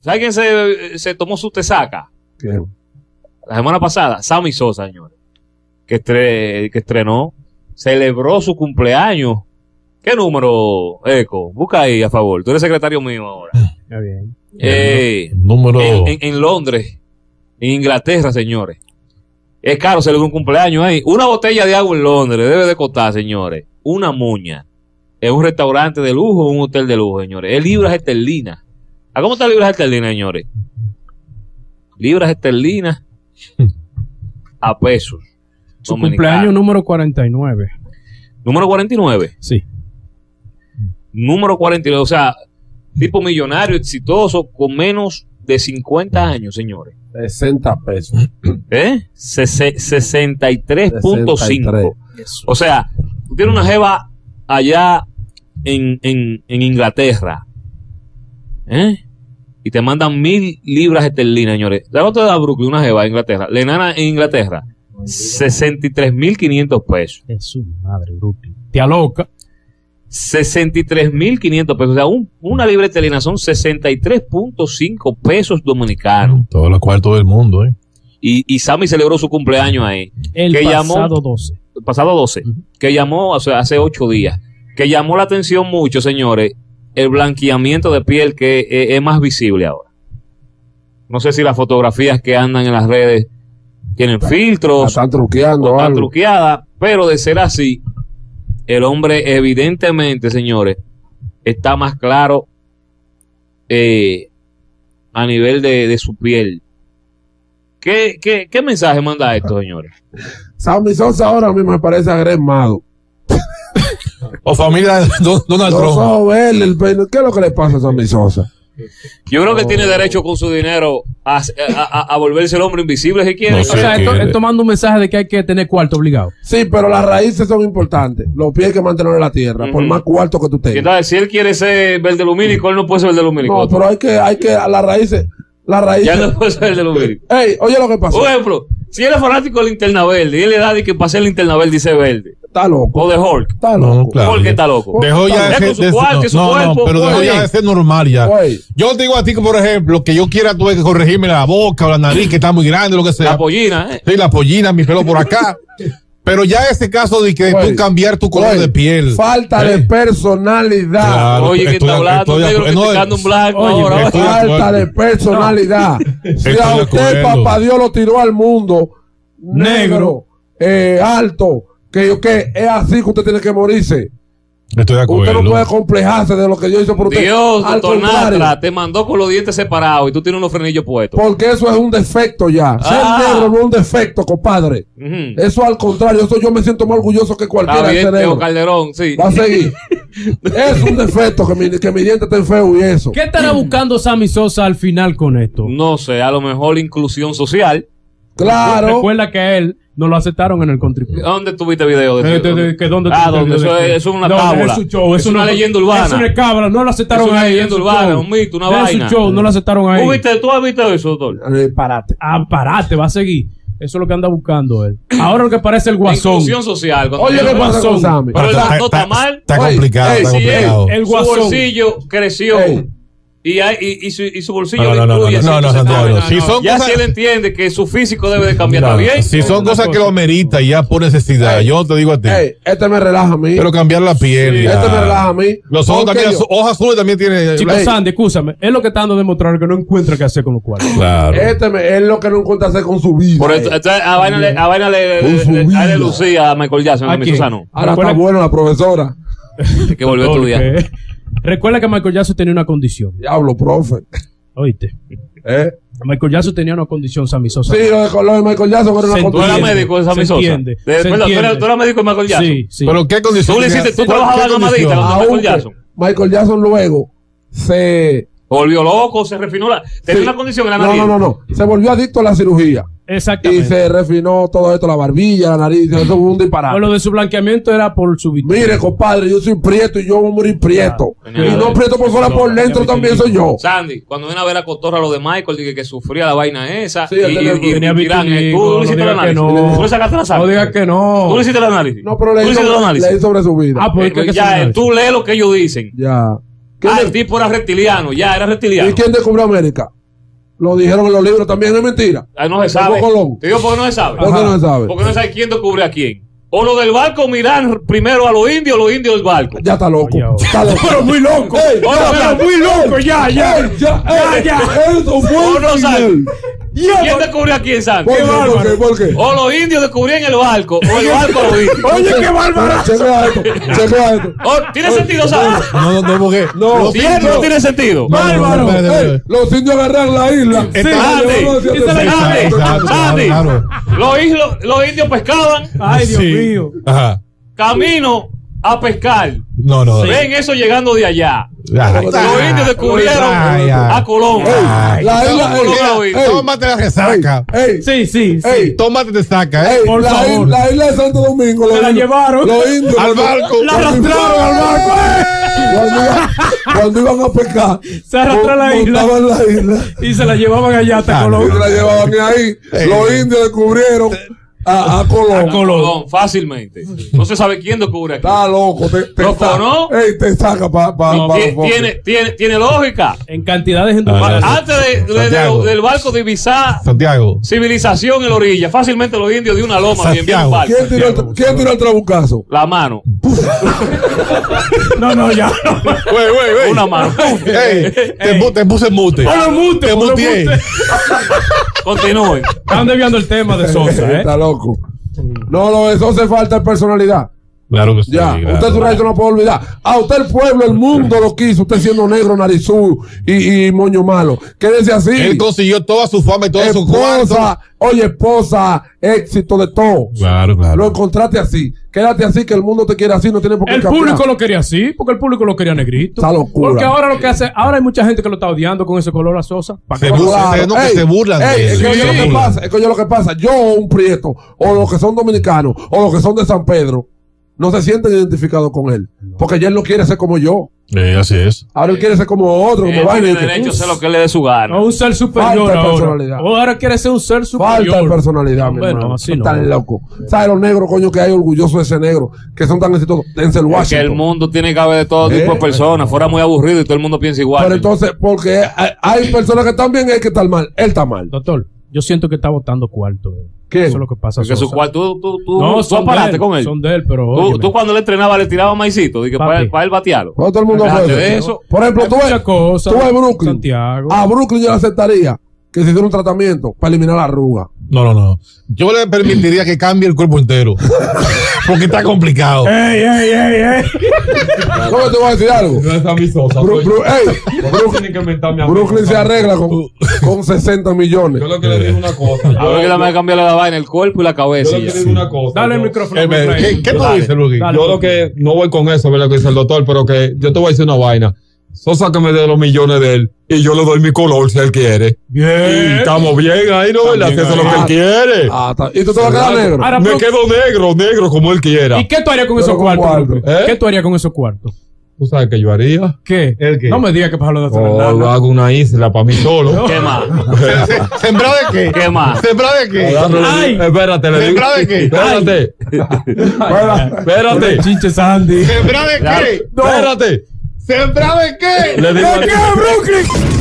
¿Sabe quién se tomó su tesaca? ¿Quién? La semana pasada, Sammy Sosa, señores. Que estrenó, celebró su cumpleaños. ¿Qué número, Eco? Busca ahí, a favor. Tú eres secretario mío ahora. Está bien. Número... En Londres, en Inglaterra, señores. Es caro celebrar un cumpleaños ahí. Una botella de agua en Londres debe de costar, señores, una muña. Es un restaurante de lujo, un hotel de lujo, señores. Es libras esterlinas. ¿A cómo está libras esterlinas, señores? Libras esterlinas a pesos. Su cumpleaños número 49. ¿Número 49? Sí. Número 49, o sea, tipo millonario, exitoso, con menos de 50 años, señores. 60 pesos. 63.5. O sea, tú tienes una jeva allá en Inglaterra, y te mandan 1,000 libras esterlinas, señores. ¿Sabes cuánto da Brooklyn una jeva en Inglaterra? La enana en Inglaterra, 63.500 pesos. Es su madre, Brooklyn. Te aloca. 63.500 pesos. O sea, una libra esterlina son 63.5 pesos dominicanos. Todos los cuartos del mundo, Y Sammy celebró su cumpleaños ahí. El pasado 12. El pasado 12. Que llamó, o sea, hace 8 días. Que llamó la atención mucho, señores, el blanqueamiento de piel que es más visible ahora. No sé si las fotografías que andan en las redes tienen filtros. Están truqueando. Están truqueadas, pero de ser así, el hombre evidentemente, señores, está más claro a nivel de su piel. ¿Qué mensaje manda esto, señores? Sammy Sosa ahora mismo me parece agremado. O familia de Donald Trump. ¿Qué es lo que le pasa a Sammy Sosa? Yo creo que tiene derecho con su dinero a volverse el hombre invisible si quiere. No sé, o sea, esto manda un mensaje de que hay que tener cuarto obligado. Sí, pero las raíces son importantes. Los pies hay que mantener en la tierra, por más cuarto que tú tengas. Entonces, si él quiere ser verde lumínico, él no puede ser verde lumínico. No, pero hay que a las raíces. Ya no puede ser verde lumínico. Ey, oye lo que pasó. Por ejemplo, si él es fanático de Linterna Verde y él le da de que para ser Linterna Verde dice verde. Está loco. O de Hulk. Está loco. No, claro. Hulk está loco. Dejó ya de ser pero dejó ya de ser normal ya. Yo te digo a ti que, por ejemplo, que yo quiera tuve que corregirme la boca o la nariz, que está muy grande, lo que sea. La pollina, Sí, la pollina, mi pelo por acá. Pero ya ese caso de que tú cambiar tu color de piel. Falta de personalidad. Claro, oye, que está hablando negro criticando un blanco ahora. Falta de personalidad. Si a usted, papá Dios, lo tiró al mundo negro, alto, que es así que usted tiene que morirse. Estoy de acuerdo. Usted no puede complejarse de lo que yo hice por usted. Dios, doctor Natra, te mandó con los dientes separados y tú tienes unos frenillos puestos. Porque eso es un defecto ya. Ser negro no es un defecto, compadre. Eso al contrario, eso yo me siento más orgulloso que cualquiera de ser negro. Calderón, sí. Va a seguir. Es un defecto que mi diente esté feo y eso. ¿Qué estará buscando Sammy Sosa al final con esto? No sé, a lo mejor inclusión social. Claro. Recuerda que a él no lo aceptaron en el Country Club. ¿Dónde tuviste video de eso? ¿Dónde donde eso es una cábula. Es una leyenda urbana. Es una cábala, no lo aceptaron ahí. Es una leyenda urbana, un mito, una vaina. Es su show, no lo aceptaron ahí. ¿Tú has visto eso, doctor? Parate. Parate, va a seguir. Eso es lo que anda buscando él. Ahora lo que parece el guasón. Inclusión social. Oye, ¿qué pasa con Sammy? Pero no está mal. Está complicado, está complicado. El guasón. Su bolsillo creció. Y su bolsillo ya si él entiende que su físico debe de cambiar también. Si son cosas que lo amerita ya por necesidad, yo te digo a ti. Este me relaja a mí. Pero cambiar la piel. Este me relaja a mí. Los ojos también, hojas azules también tiene. Chicos, Sandy, escúchame. Es lo que está dando a demostrar que no encuentra qué hacer con los cuartos. Claro. Es lo que no encuentra hacer con su vida. Por esto, a vaina le lucía a Michael Jackson. Ahora está buena la profesora. Que volvió a estudiar. Recuerda que Michael Jackson tenía una condición. Diablo, profe. Oíste. Michael Jackson tenía una condición, Sammy Sosa. Sí, lo de Michael Jackson era una condición. ¿Tú eras médico de Sammy Sosa? ¿Tú eras médico de Michael Jackson? Sí. ¿Pero qué condición? ¿Tú trabajabas en la madita con Michael Jackson? Michael Jackson luego se volvió loco, se refinó tenía una condición en la nariz. No. Se volvió adicto a la cirugía. Exactamente. Y se refinó todo esto, la barbilla, la nariz, eso fue un disparate. Lo de su blanqueamiento era por su vitamina. Mire, compadre, yo soy prieto y yo voy a morir prieto. Y no prieto por fuera, por dentro también soy yo. Sandy, cuando viene a ver a Cotorra lo de Michael, dije que sufría la vaina esa. Sí, y tenía vitiligo. ¿Tú le hiciste el análisis? ¿Tú le sacaste la sangre? No digas que no. ¿Tú le hiciste el análisis? No, pero leí sobre su vida. Ya, tú lees lo que ellos dicen. Ya. El tipo era reptiliano, ya era reptiliano. ¿Y quién descubrió América? Lo dijeron en los libros también, es mentira. No se sabe. Te digo por qué no se sabe. ¿Por qué no se sabe? Porque no se sabe quién descubre a quién. O los del barco miran primero a los indios, o los indios del barco. Ya está loco. Está loco. Pero muy loco. Pero muy loco, ya. Eso fue no sabe. ¿Quién descubrió a quién, Santi? ¿Por qué? O los indios descubrían el barco, o el barco a los indios. Oye, qué bárbaro. Chequea esto. ¿Tiene sentido, Santi? No, porque. No, no tiene sentido. Bárbaro. Los indios agarran la isla. Santi. Los indios pescaban. Ay, Dios mío. Ajá. Camino a pescar. No. Ven eso llegando de allá. Los indios descubrieron a Colón. La isla. Tómate la resaca. Sí. Tómate de saca, Por favor. La isla de Santo Domingo. Se la llevaron. Los indios. Al barco. La arrastraron al barco. Cuando iban a pescar. Se arrastró la isla. Montaban la isla. Y se la llevaban allá hasta Colón. Y se la llevaban ahí. Los indios descubrieron a Colón. Fácilmente. No se sabe quién descubre aquí. Está loco. Te saca tiene lógica. En cantidades industriales. Antes del barco divisar Santiago. Civilización en la orilla. Fácilmente los indios de una loma bien un barco. ¿Quién tiró el trabucazo? La mano. No, ya. Güey. Una mano. Te puse en mute. Te muteé. Continúe. Están desviando el tema de Sosa, Está loco. No, eso hace falta de personalidad. Claro que sí. Ya, usted su raíz no puede olvidar. A usted el pueblo, el mundo lo quiso. Usted siendo negro, narizú y moño malo. Quédese así. Él consiguió toda su fama y toda su esposa, esposa, éxito de todo. Claro. Lo encontraste así. Quédate así, que el mundo te quiere así, no tiene por qué cambiar. El público lo quería así, porque el público lo quería negrito. Esa locura. Porque ahora lo que hace, ahora hay mucha gente que lo está odiando con ese color a Sosa. Se burlan de él. Es que lo que pasa, yo un prieto, o los que son dominicanos, o los que son de San Pedro, no se sienten identificados con él. Porque ya él no quiere ser como yo. Así es. Ahora él quiere ser como otro, como vaina. Tiene derecho a hacer lo que le dé su gana. O un ser superior ahora. Ahora quiere ser un ser superior. Falta de personalidad, mi hermano. Así no. Tan loco. ¿Sabes los negros, coño, que hay orgullosos de ese negro? Que son tan exitosos. Denzel Washington. Es que el mundo tiene que haber de todo tipo de personas. Fuera muy aburrido y todo el mundo piensa igual. Pero entonces, porque hay personas que están bien y hay que estar mal. Él está mal. Doctor, yo siento que está botando cuarto. ¿Qué? Eso es lo que pasa. Porque su cuarto, tú aparaste con él. Son de él, pero tú cuando le entrenaba le tirabas maicito para él batearlo. Todo el mundo de eso. Por ejemplo, tú ves Brooklyn. Santiago. A Brooklyn yo le aceptaría que se hiciera un tratamiento para eliminar la arruga. No. Yo le permitiría que cambie el cuerpo entero. Porque está complicado. ¡Ey! ¿Cómo te voy a decir algo? No es a mi Sosa. Brooklyn se arregla con 60 millones. Yo lo que le digo una cosa. A ver que dame cambiarle la vaina, el cuerpo y la cabeza. Yo lo que le digo una cosa. Dale el micrófono. ¿Qué tú dices, Luqui? Yo lo que no voy con eso, ¿verdad? Que dice el doctor, pero que yo te voy a decir una vaina. Sosa que me dé los millones de él y yo le doy mi color si él quiere. Bien. Y estamos bien ahí, ¿no? ¿Verdad? Que eso es lo que él quiere. ¿Y tú te vas a quedar negro? Ahora, me quedo negro como él quiera. ¿Y qué tú harías con esos cuartos? ¿Qué tú harías con esos cuartos? ¿Tú sabes qué yo haría? ¿Qué? ¿El qué? No me digas que para lo de Yo hago una isla para mí solo. ¿Qué más? ¿Sembrado de qué? ¿Qué más? ¿Sembrado de qué? Ay. Espérate, le digo. ¿Sembrado de qué? Espérate. Chinche Sandy. ¿Sembrado de qué? Espérate. ¿Sembrado de qué? Le digo ¿De qué, Brooklyn?